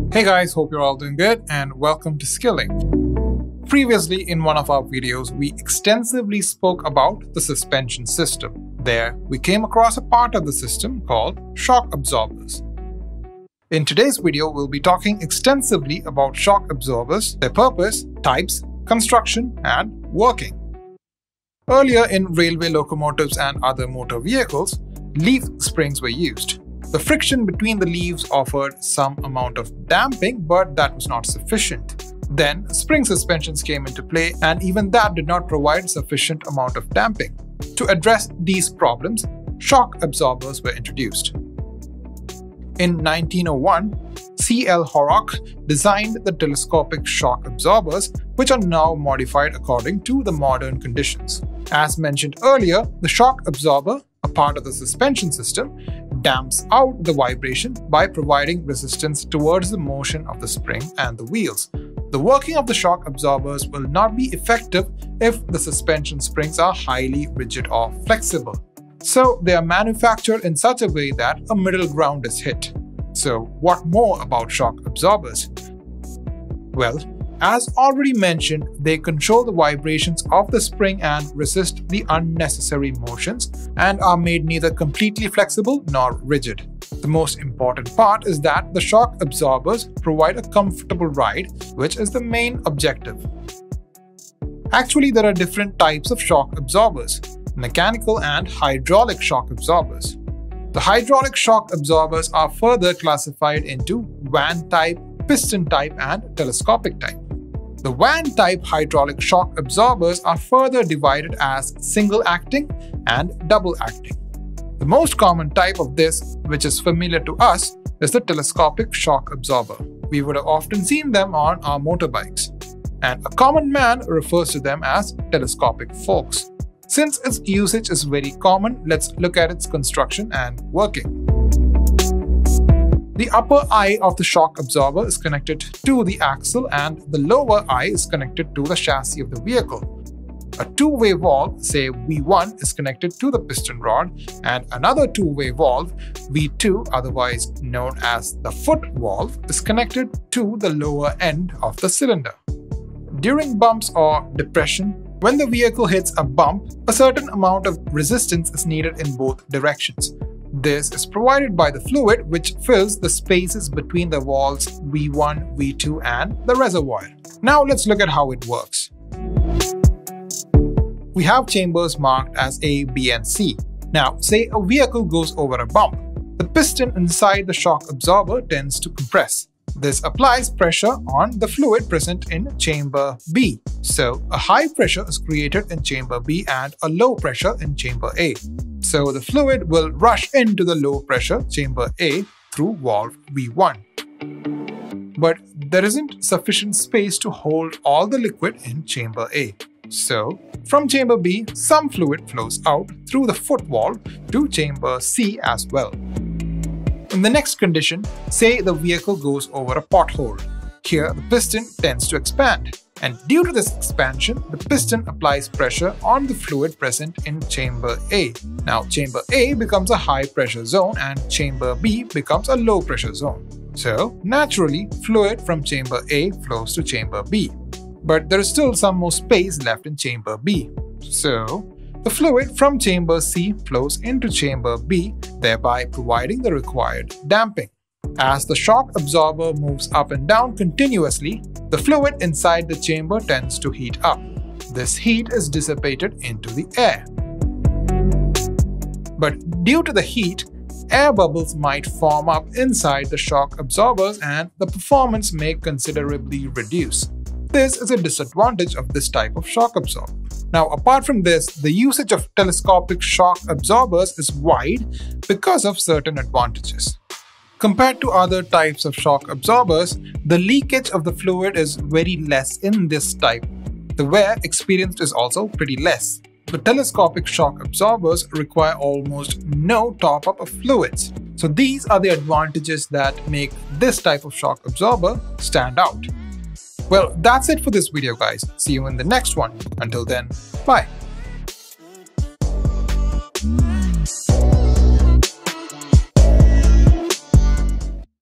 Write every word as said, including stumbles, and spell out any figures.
Hey guys, hope you're all doing good and welcome to Skill-Lync. Previously in one of our videos, we extensively spoke about the suspension system. There, we came across a part of the system called shock absorbers. In today's video, we'll be talking extensively about shock absorbers, their purpose, types, construction, and working. Earlier in railway locomotives and other motor vehicles, leaf springs were used. The friction between the leaves offered some amount of damping, but that was not sufficient. Then, spring suspensions came into play, and even that did not provide sufficient amount of damping. To address these problems, shock absorbers were introduced. In nineteen oh one, C L Horrock designed the telescopic shock absorbers, which are now modified according to the modern conditions. As mentioned earlier, the shock absorber, a part of the suspension system, damps out the vibration by providing resistance towards the motion of the spring and the wheels. The working of the shock absorbers will not be effective if the suspension springs are highly rigid or flexible. So they are manufactured in such a way that a middle ground is hit. So what more about shock absorbers? Well, as already mentioned, they control the vibrations of the spring and resist the unnecessary motions, and are made neither completely flexible nor rigid. The most important part is that the shock absorbers provide a comfortable ride, which is the main objective. Actually, there are different types of shock absorbers: mechanical and hydraulic shock absorbers. The hydraulic shock absorbers are further classified into van type, piston type, and telescopic type. The van type hydraulic shock absorbers are further divided as single acting and double acting. The most common type of this, which is familiar to us, is the telescopic shock absorber. We would have often seen them on our motorbikes, and a common man refers to them as telescopic forks. Since its usage is very common, let's look at its construction and working. The upper eye of the shock absorber is connected to the axle, and the lower eye is connected to the chassis of the vehicle. A two-way valve, say V one, is connected to the piston rod, and another two-way valve, V two, otherwise known as the foot valve, is connected to the lower end of the cylinder. During bumps or depression, when the vehicle hits a bump, a certain amount of resistance is needed in both directions. This is provided by the fluid which fills the spaces between the valves V one, V two, and the reservoir. Now let's look at how it works. We have chambers marked as A, B, and C. Now, say a vehicle goes over a bump. The piston inside the shock absorber tends to compress. This applies pressure on the fluid present in chamber B. So, a high pressure is created in chamber B and a low pressure in chamber A. So, the fluid will rush into the low pressure chamber A through valve V one. But there isn't sufficient space to hold all the liquid in chamber A. So, from chamber B, some fluid flows out through the foot valve to chamber C as well. In the next condition, say the vehicle goes over a pothole. Here, the piston tends to expand, and due to this expansion, the piston applies pressure on the fluid present in chamber A. Now, chamber A becomes a high pressure zone and chamber B becomes a low pressure zone. So, naturally, fluid from chamber A flows to chamber B. But there is still some more space left in chamber B. So, the fluid from chamber C flows into chamber B, thereby providing the required damping. As the shock absorber moves up and down continuously, the fluid inside the chamber tends to heat up. This heat is dissipated into the air. But due to the heat, air bubbles might form up inside the shock absorbers, and the performance may considerably reduce. This is a disadvantage of this type of shock absorber. Now, apart from this, the usage of telescopic shock absorbers is wide because of certain advantages. Compared to other types of shock absorbers, the leakage of the fluid is very less in this type. The wear experienced is also pretty less. The telescopic shock absorbers require almost no top-up of fluids. So these are the advantages that make this type of shock absorber stand out. Well, that's it for this video, guys. See you in the next one. Until then, bye.